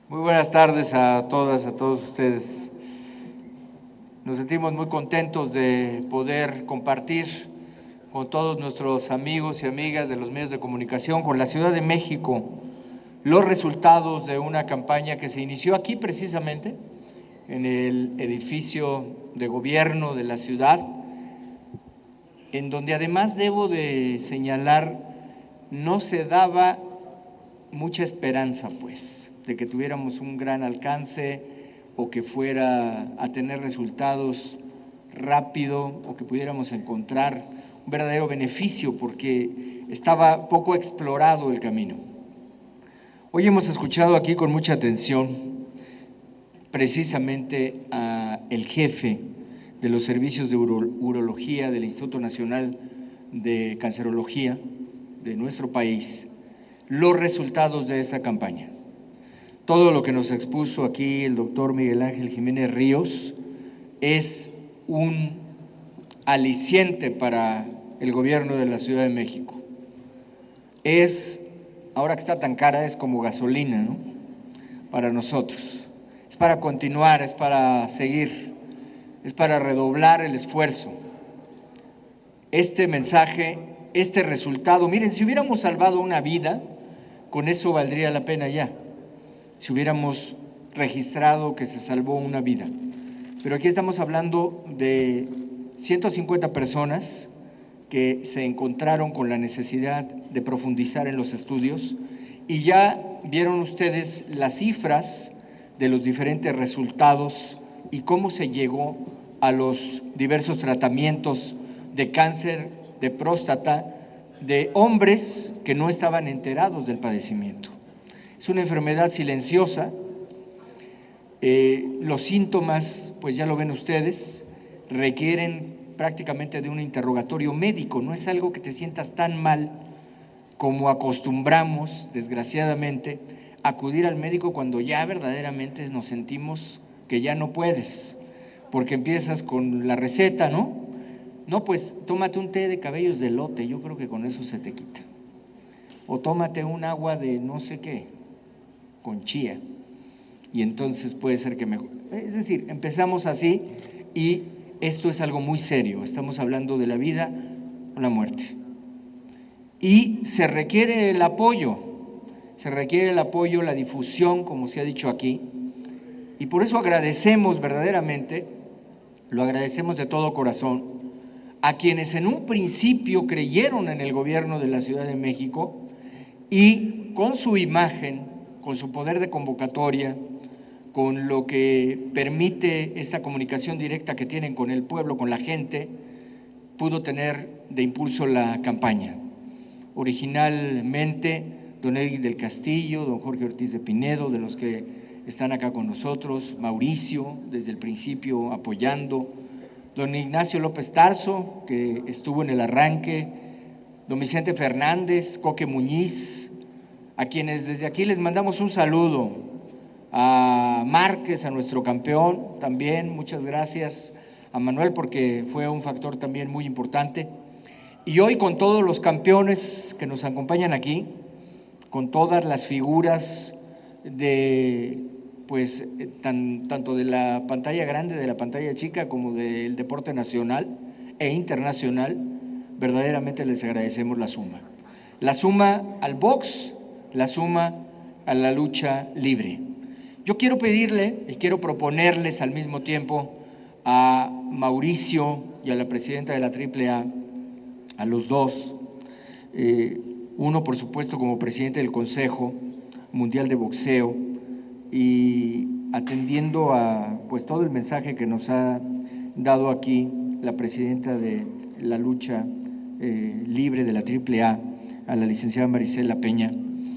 Muy buenas tardes a todas, a todos ustedes. Nos sentimos muy contentos de poder compartir con todos nuestros amigos y amigas de los medios de comunicación, con la Ciudad de México, los resultados de una campaña que se inició aquí precisamente, en el edificio de gobierno de la ciudad, en donde además debo de señalar, no se daba mucha esperanza, pues, de que tuviéramos un gran alcance o que fuera a tener resultados rápido o que pudiéramos encontrar un verdadero beneficio porque estaba poco explorado el camino. Hoy hemos escuchado aquí con mucha atención precisamente al jefe de los servicios de urología del Instituto Nacional de Cancerología de nuestro país, los resultados de esta campaña. Todo lo que nos expuso aquí el doctor Miguel Ángel Jiménez Ríos es un aliciente para el gobierno de la Ciudad de México. Ahora que está tan cara, es como gasolina, ¿no? Para nosotros. Es para continuar, es para seguir, es para redoblar el esfuerzo. Este mensaje, este resultado, miren, si hubiéramos salvado una vida, con eso valdría la pena ya. Si hubiéramos registrado que se salvó una vida. Pero aquí estamos hablando de 150 personas que se encontraron con la necesidad de profundizar en los estudios y ya vieron ustedes las cifras de los diferentes resultados y cómo se llegó a los diversos tratamientos de cáncer de próstata de hombres que no estaban enterados del padecimiento. Es una enfermedad silenciosa, los síntomas, pues ya lo ven ustedes, requieren prácticamente de un interrogatorio médico, no es algo que te sientas tan mal como acostumbramos, desgraciadamente, a acudir al médico cuando ya verdaderamente nos sentimos que ya no puedes, porque empiezas con la receta, ¿no? No, pues tómate un té de cabellos de elote, yo creo que con eso se te quita. O tómate un agua de no sé qué, con chía, y entonces puede ser que mejor. Es decir, empezamos así y esto es algo muy serio, estamos hablando de la vida o la muerte. Y se requiere el apoyo, la difusión, como se ha dicho aquí, y por eso agradecemos verdaderamente, lo agradecemos de todo corazón, a quienes en un principio creyeron en el gobierno de la Ciudad de México y con su imagen, con su poder de convocatoria, con lo que permite esta comunicación directa que tienen con el pueblo, con la gente, pudo tener de impulso la campaña. Originalmente, don Eric del Castillo, don Jorge Ortiz de Pinedo, de los que están acá con nosotros, Mauricio, desde el principio apoyando, don Ignacio López Tarso, que estuvo en el arranque, don Vicente Fernández, Coque Muñiz, a quienes desde aquí les mandamos un saludo, a Márquez, a nuestro campeón también, muchas gracias, a Manuel porque fue un factor también muy importante, y hoy con todos los campeones que nos acompañan aquí, con todas las figuras de, pues, tanto de la pantalla grande, de la pantalla chica, como del deporte nacional e internacional, verdaderamente les agradecemos la suma al box, la suma a la lucha libre. Yo quiero pedirle y quiero proponerles al mismo tiempo a Mauricio y a la presidenta de la AAA, a los dos, uno por supuesto como presidente del Consejo Mundial de Boxeo y atendiendo a pues todo el mensaje que nos ha dado aquí la presidenta de la lucha libre de la AAA, a la licenciada Marisela Peña.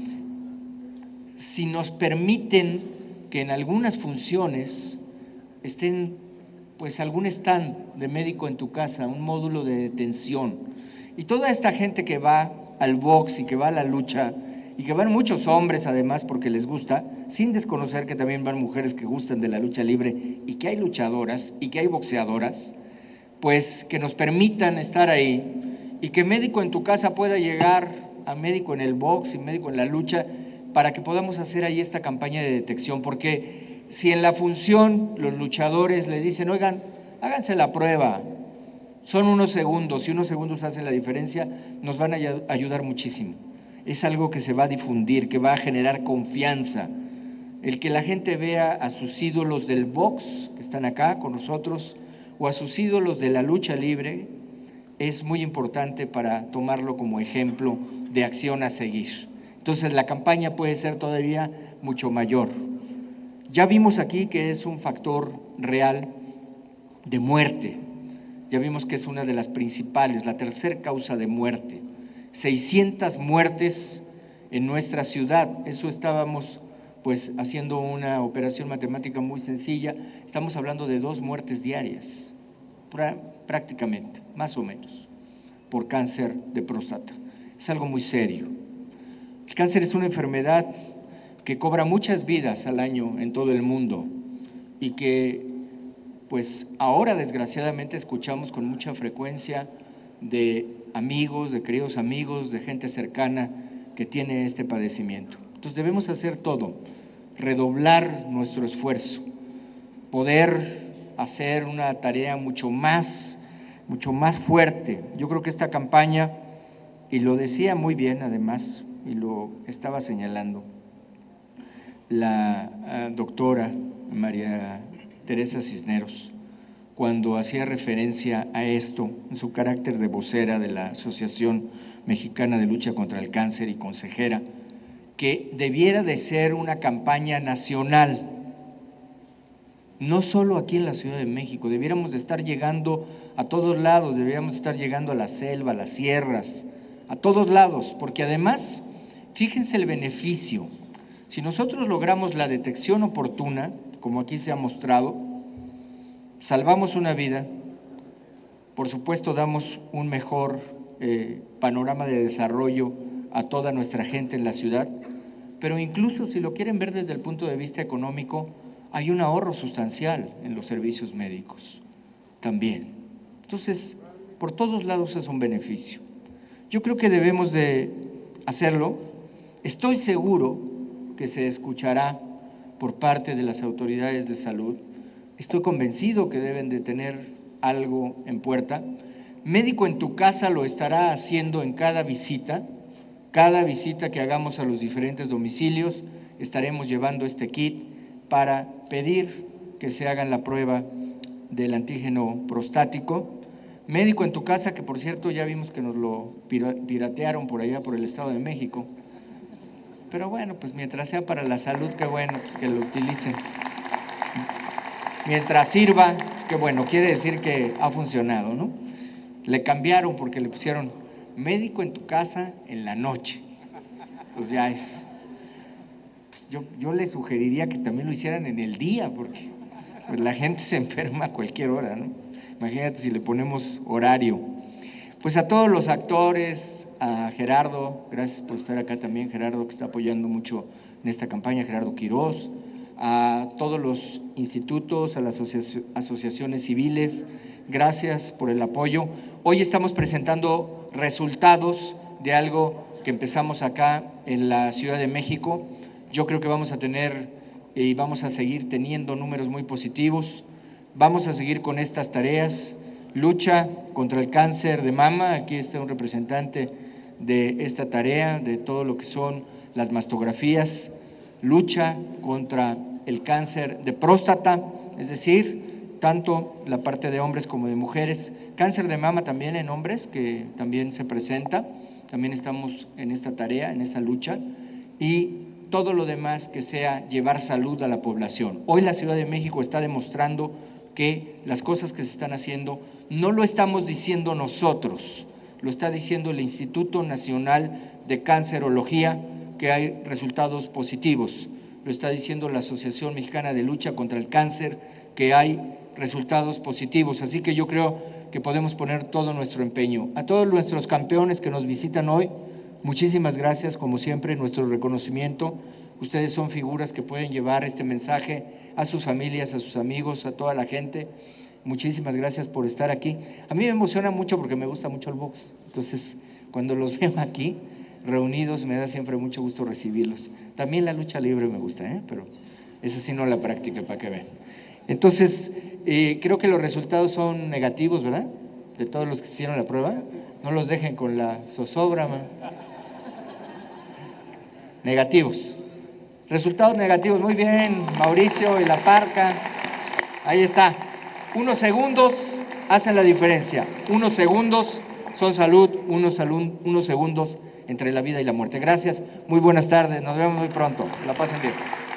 Si nos permiten que en algunas funciones estén pues algún stand de médico en tu casa, un módulo de detención, y toda esta gente que va al box y que va a la lucha, y que van muchos hombres además porque les gusta, sin desconocer que también van mujeres que gustan de la lucha libre y que hay luchadoras y que hay boxeadoras, pues que nos permitan estar ahí y que médico en tu casa pueda llegar a médico en el box y médico en la lucha, para que podamos hacer ahí esta campaña de detección, porque si en la función los luchadores les dicen, oigan, háganse la prueba, son unos segundos, y unos segundos hacen la diferencia, nos van a ayudar muchísimo. Es algo que se va a difundir, que va a generar confianza. El que la gente vea a sus ídolos del box, que están acá con nosotros, o a sus ídolos de la lucha libre, es muy importante para tomarlo como ejemplo de acción a seguir. Entonces la campaña puede ser todavía mucho mayor. Ya vimos aquí que es un factor real de muerte. Ya vimos que es una de las principales, la tercera causa de muerte. 600 muertes en nuestra ciudad. Eso estábamos pues haciendo una operación matemática muy sencilla. Estamos hablando de 2 muertes diarias, prácticamente, más o menos, por cáncer de próstata. Es algo muy serio. El cáncer es una enfermedad que cobra muchas vidas al año en todo el mundo y que pues ahora desgraciadamente escuchamos con mucha frecuencia de amigos, de queridos amigos, de gente cercana que tiene este padecimiento. Entonces debemos hacer todo, redoblar nuestro esfuerzo, poder hacer una tarea mucho más fuerte. Yo creo que esta campaña, y lo decía muy bien además, y lo estaba señalando la doctora María Teresa Cisneros, cuando hacía referencia a esto en su carácter de vocera de la Asociación Mexicana de Lucha contra el Cáncer y consejera, que debiera de ser una campaña nacional, no solo aquí en la Ciudad de México, debiéramos de estar llegando a todos lados, deberíamos estar llegando a la selva, a las sierras, a todos lados, porque además, fíjense el beneficio, si nosotros logramos la detección oportuna, como aquí se ha mostrado, salvamos una vida, por supuesto damos un mejor panorama de desarrollo a toda nuestra gente en la ciudad, pero incluso si lo quieren ver desde el punto de vista económico, hay un ahorro sustancial en los servicios médicos también. Entonces, por todos lados es un beneficio. Yo creo que debemos de hacerlo. Estoy seguro que se escuchará por parte de las autoridades de salud. Estoy convencido que deben de tener algo en puerta. Médico en tu casa lo estará haciendo en cada visita que hagamos a los diferentes domicilios, estaremos llevando este kit para pedir que se hagan la prueba del antígeno prostático. Médico en tu casa, que por cierto ya vimos que nos lo piratearon por allá por el Estado de México, pero bueno, pues mientras sea para la salud, qué bueno, pues que lo utilicen. Mientras sirva, qué bueno, quiere decir que ha funcionado, ¿no? Le cambiaron porque le pusieron médico en tu casa en la noche. Pues ya es. Pues yo le sugeriría que también lo hicieran en el día, porque pues la gente se enferma a cualquier hora, ¿no? Imagínate si le ponemos horario. Pues a todos los actores, a Gerardo, gracias por estar acá también, Gerardo, que está apoyando mucho en esta campaña, Gerardo Quirós, a todos los institutos, a las asociaciones civiles, gracias por el apoyo. Hoy estamos presentando resultados de algo que empezamos acá en la Ciudad de México. Yo creo que vamos a tener y vamos a seguir teniendo números muy positivos. Vamos a seguir con estas tareas. Lucha contra el cáncer de mama, aquí está un representante de esta tarea, de todo lo que son las mastografías. Lucha contra el cáncer de próstata, es decir, tanto la parte de hombres como de mujeres. Cáncer de mama también en hombres, que también se presenta, también estamos en esta tarea, en esa lucha, y todo lo demás que sea llevar salud a la población. Hoy la Ciudad de México está demostrando que las cosas que se están haciendo no lo estamos diciendo nosotros, lo está diciendo el Instituto Nacional de Cancerología, que hay resultados positivos, lo está diciendo la Asociación Mexicana de Lucha contra el Cáncer, que hay resultados positivos. Así que yo creo que podemos poner todo nuestro empeño. A todos nuestros campeones que nos visitan hoy, muchísimas gracias, como siempre, nuestro reconocimiento. Ustedes son figuras que pueden llevar este mensaje a sus familias, a sus amigos, a toda la gente. Muchísimas gracias por estar aquí. A mí me emociona mucho porque me gusta mucho el box. Entonces, cuando los veo aquí, reunidos, me da siempre mucho gusto recibirlos. También la lucha libre me gusta, pero esa sí no la practico, para que vean. Entonces, creo que los resultados son negativos, ¿verdad? De todos los que hicieron la prueba. No los dejen con la zozobra, man. Negativos. Resultados negativos. Muy bien, Mauricio y la Parca. Ahí está. 1 segundos hacen la diferencia. 1 segundos son salud, 1 segundos entre la vida y la muerte. Gracias, muy buenas tardes, nos vemos muy pronto. La pasen bien.